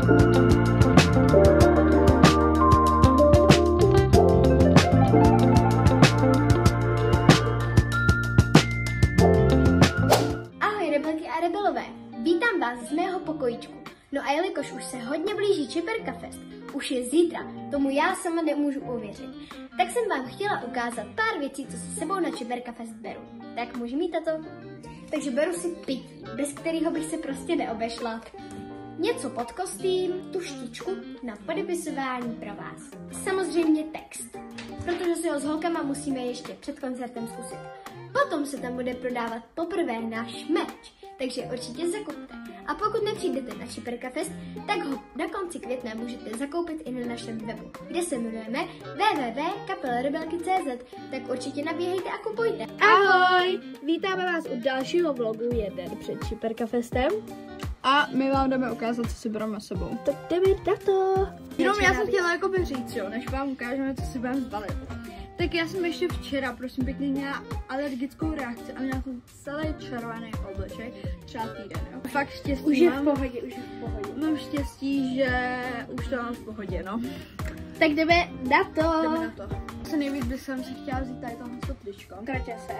Vítám vás z mého pokojíčku. No a jelikož už se hodně blíží Čiperka Fest, už je zítra, tomu já sama nemůžu uvěřit, tak jsem vám chtěla ukázat pár věcí, co si sebou na Čiperka Fest beru. Tak můžu mít tato? Takže beru si pití, bez kterého bych se prostě neobešla. Něco pod kostým, tu štičku na podepisování pro vás. Samozřejmě text, protože si ho s holkama musíme ještě před koncertem zkusit. Potom se tam bude prodávat poprvé náš merch, takže určitě zakupte. A pokud nepřijdete na Čiperka Fest, tak ho na konci května můžete zakoupit i na našem webu, kde se jmenujeme www.kapelarebelky.cz, tak určitě nabíhejte a kupujte. Ahoj! Vítáme vás u dalšího vlogu jeden před Čiperka Festem. A my vám jdeme ukázat, co si bereme s sebou. Tak jdeme na to! Jenom já jsem chtěla jakoby říct, jo, než vám ukážeme, co si budeme zbalit. Tak já jsem ještě včera, prosím pěkně, měla alergickou reakci a měla jsem celý červený obličej, třeba týden, jo. Fakt štěstí už je v pohodě. Mám štěstí, že už to mám v pohodě, no. Tak jdeme na to. Jdeme na to. Co nejvíc bych jsem si chtěla vzít tady tohle tričko. Kraťa se.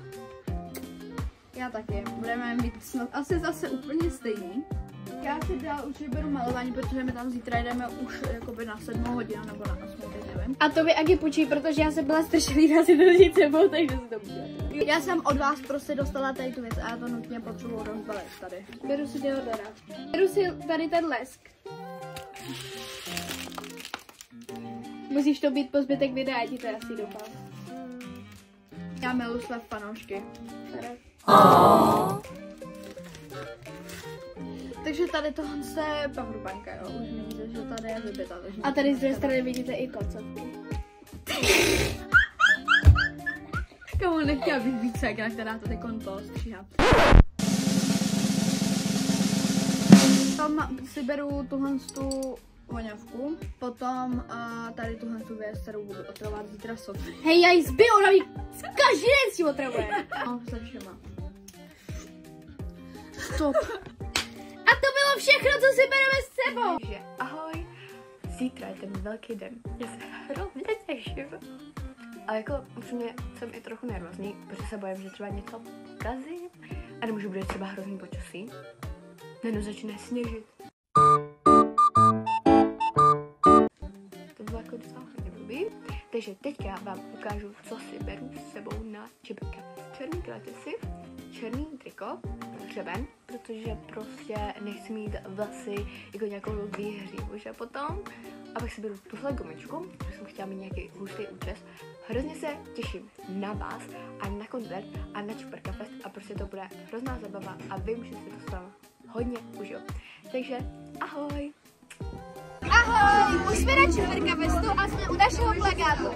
Já taky. Budeme mít snad asi zase úplně stejný. Já si dál určitě beru malování, protože my tam zítra jdeme už jakoby na 7 hodinu nebo na 8, teď nevím. A to vy Agi půjčí, protože já jsem byla stršelý, si to vzít sebou, takže si to bude. Já jsem od vás prostě dostala tady tu věc a já to nutně potřebuji rozbalit tady. Beru si deodorant. Beru si tady ten lesk. Musíš to být po zbytek videa, já ti to asi doufám. Já miluji své fanoušky. Takže tady tohle je powerbanka, jo, už vidíte, že tady je vybita. A tady z druhé strany vidíte i koncovky. Komu nechtěla být více, která to teď to stříhá. Tam si beru tuhle tu voňavku, potom tady tuhle tu věc, kterou budu otravovat zítra Sofii. Hej, já jí zbyl, ona mi každý den si otravuje. No, se všema. Stop. A to bylo všechno, co si bereme s sebou. Takže ahoj, zítra je ten velký den. Já se hrozně těším. Ale jako upřímně jsem i trochu nervózní, protože se bojím, že třeba něco kazím. A nebo že bude třeba hrozný počasí. Najednou začne sněžit. To bylo jako docela hodně blbý. Takže teďka vám ukážu, co si beru s sebou na Čiperka. Černý kraťasy, černý triko, hřeben, protože prostě nechci mít vlasy jako nějakou výhřívu, že potom. A pak si beru tuhle gumičku, protože jsem chtěla mít nějaký hustý účes. Hrozně se těším na vás a na koncert a na Čiperka Fest a prostě to bude hrozná zabava a vím, že si to s váma hodně užiju. Takže ahoj! Ahoj, už jsme na Čiperka Festu a jsme u našeho plakátu.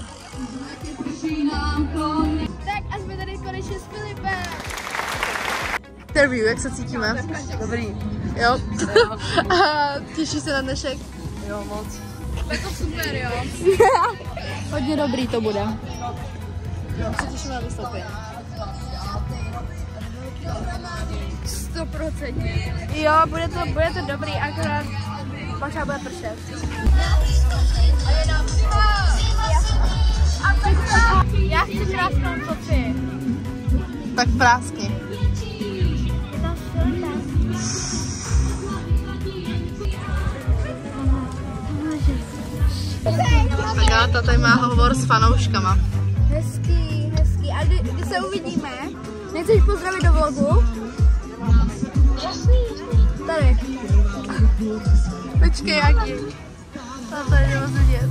Tak a jsme tady konečně s Filipem. Interview, jak se cítíme? Dobrý. Jo? A těší se na dnešek? Jo, moc. Je to super, jo. Hodně dobrý to bude. Jo, se těším na vystoupení. 100%. Jo, bude to dobrý, akorát možná bude pršet. Já chci krásnou Sofii. Tak práskni. Agáta tady má hovor s fanouškama. Hezký. A kdy se uvidíme? Nechceš pozdravit do vlogu? Tady. Počkej, Agi. To tady jdeme vidět.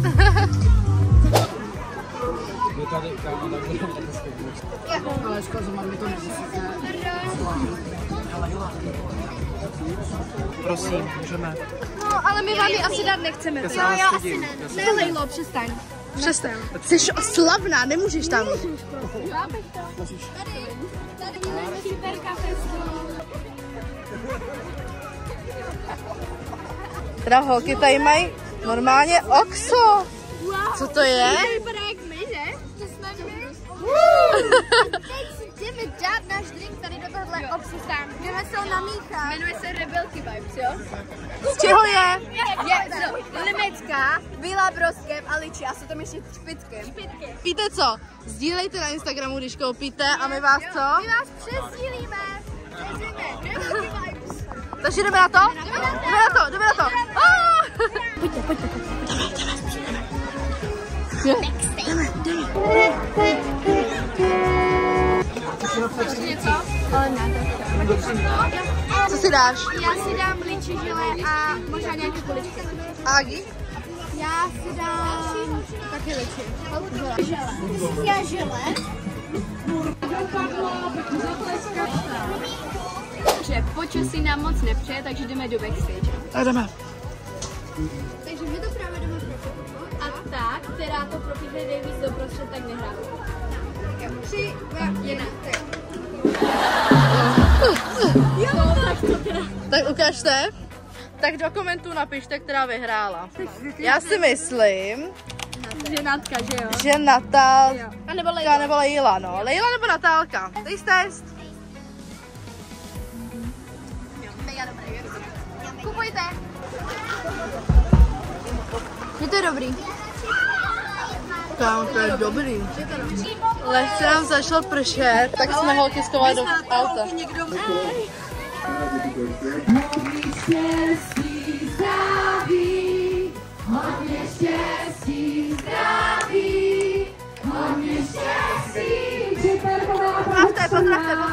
Prosím, můžeme. No, ale my vám ji asi dát nechceme. Já asi ne. Ne, Lejlo, přestaň. Přestaň. Jsi slavná, nemůžeš tam. Tady budeme Čiperka Festu. Teda holky tady mají normálně OXO. Co to je? To vypadá jak my, že? To jsme my. Teď si jdeme dát náš drink tady do tohle OXO. chystám. Jdeme se ho namíchat. Jmenuje se Rebelky Vibes, jo? Z čeho je? Je limecká, bílá broskem a ličí. A jsou tam ještě špitky. Víte co? Sdílejte na Instagramu, když koupíte a my vás co? My vás přesdílíme. Takže jdeme na to? Jdeme na to. Pojďte. Co si dáš? Já si dám ličí žele a možná nějaké kuličky. Agi? Já si dám taky ličí. Já žele. Že počasí nám moc nepřeje, takže jdeme do backstage. A jdeme. Takže my to právě jdeme A ta, která to propíchne nejvíc doprostřed, tak nehrává. 3, 2, 1. Tak ukažte. Tak do komentů napište, která vyhrála. Já si myslím, Že Natka, že jo? že Natálka nebo Leila, no. Leila nebo Natálka. Test. Kupujte. Je to dobrý. Kámo, to je dobrý. Lehce nám začalo pršet, tak jsme holky schovali do auta. Pozdravte.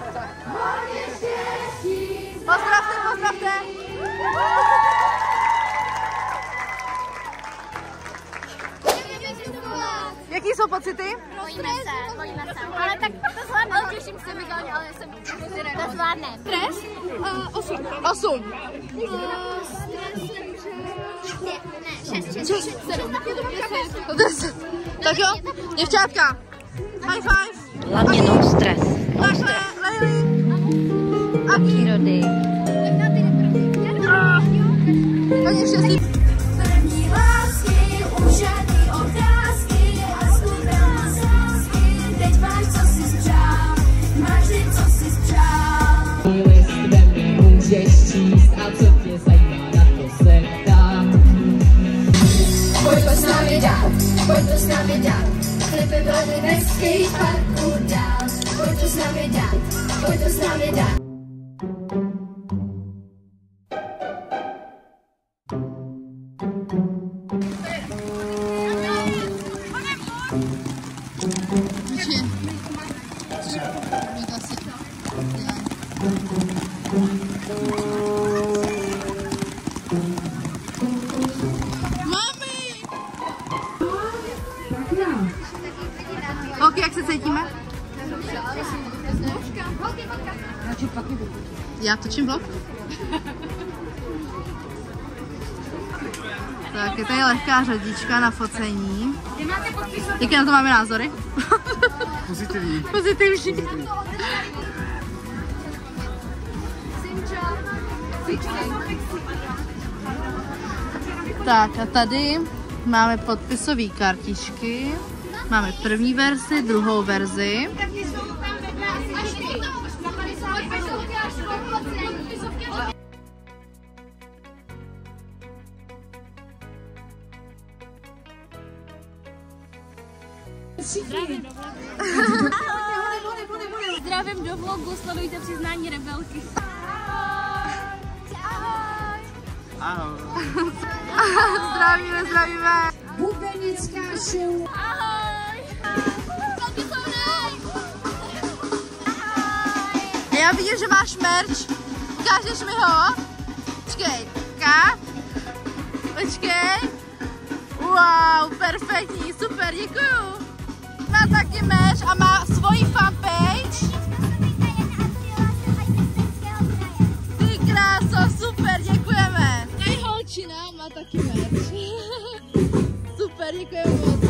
Jaký jsou pocity? Bojíme se. Ale tak to zvládne. Ale těším se, Miguel, ale jsem to zvládne. Stres? 8. Ne, 6, 7. 10. Tak jo, děvčátka. High five. Hlavně no stres. Takhle, Leili. Přírody. Hodně štěstí. První lásky, úžasný obrázky a skutná zásky. Teď máš, co si přál, máš ty, co si přál. List ve mně můžeš číst a co tě zajímá, na to se ptám. Pojď to s námi dát, klipy byly ve skateparku dál. Pojď to s námi dát. Holky, jak se cítíme? Já točím vlog. Tak, je tady lehká řadička na focení. Jaké na to máme názory? Pozitivní. Pozitivní. Tak a tady máme podpisové kartičky. Máme první verzi, druhou verzi. Zdravím do vlogu, sledujte přiznání Rebelky. Ahoj. Zdravíme. Bubenická show. Já vidím, že máš merch. Ukážeš mi ho? Počkej. Počkej. Wow, perfektní, super, děkuju. Má taky merch a má svoji fanpage. Ty kráso, super, děkujeme. Tady holčina má taky merch. Super, děkujeme moc.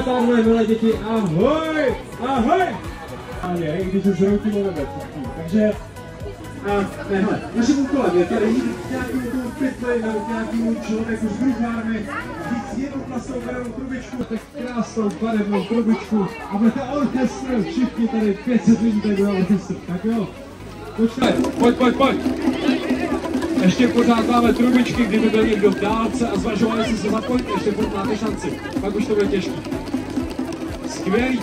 pánové, milé děti, ahoj! Ahoj! I když se zroutím o nebe, takže hele, naším úkolem je tady jít k nějakému pytli nebo k nějakému člověku z družárny a říct jednu plastovou barevnou trubičku, tak krásnou barevnou trubičku a budete orchestr, všichni tady 500 lidí tady bude orchestr, tak jo? Pojď! Ještě pořád máme trubičky, kdyby byl někdo v dálce a zvažovali si se zapojit, ještě pořád máte šanci, pak už to bude těžké. Skvělý!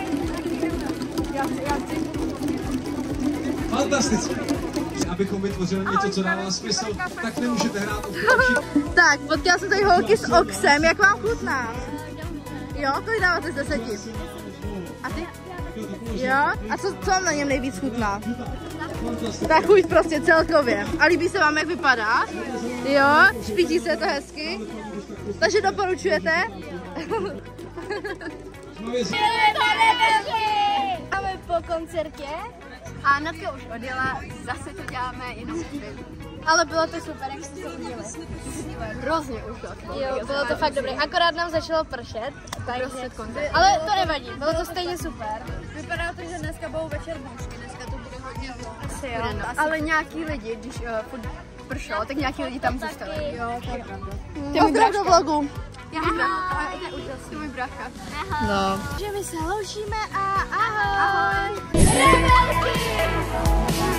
Fantasticky! Abychom vytvořili něco, co dává smysl, tak nemůžete hrát Tak, potkala jsem tady holky s oxem, jak vám chutná? Jo, kolik dáváte z 10? A ty? Jo? A co vám na něm nejvíc chutná? Ta chuť prostě celkově. A líbí se vám, jak vypadá? Jo? Špítí se to hezky? Takže doporučujete? Máme po koncertě. A Natka už odjela, zase to děláme jenom my. Ale bylo to super, jak jste to udělali. Hrozně už to. Jo, bylo to fakt dobré. Akorát nám začalo pršet. Ale to nevadí, bylo to stejně super. Vypadá to, že dneska budou večer bouřky, dneska to bude hodně zlo. Asi jo, ale nějaký lidi, když pršelo, tak nějaký lidi tam zůstali. Jo, to je pravda. Pozdrav do vlogu. Já to je úžasný, můj brácha. No. Že my se loučíme a ahoj! Rebelky!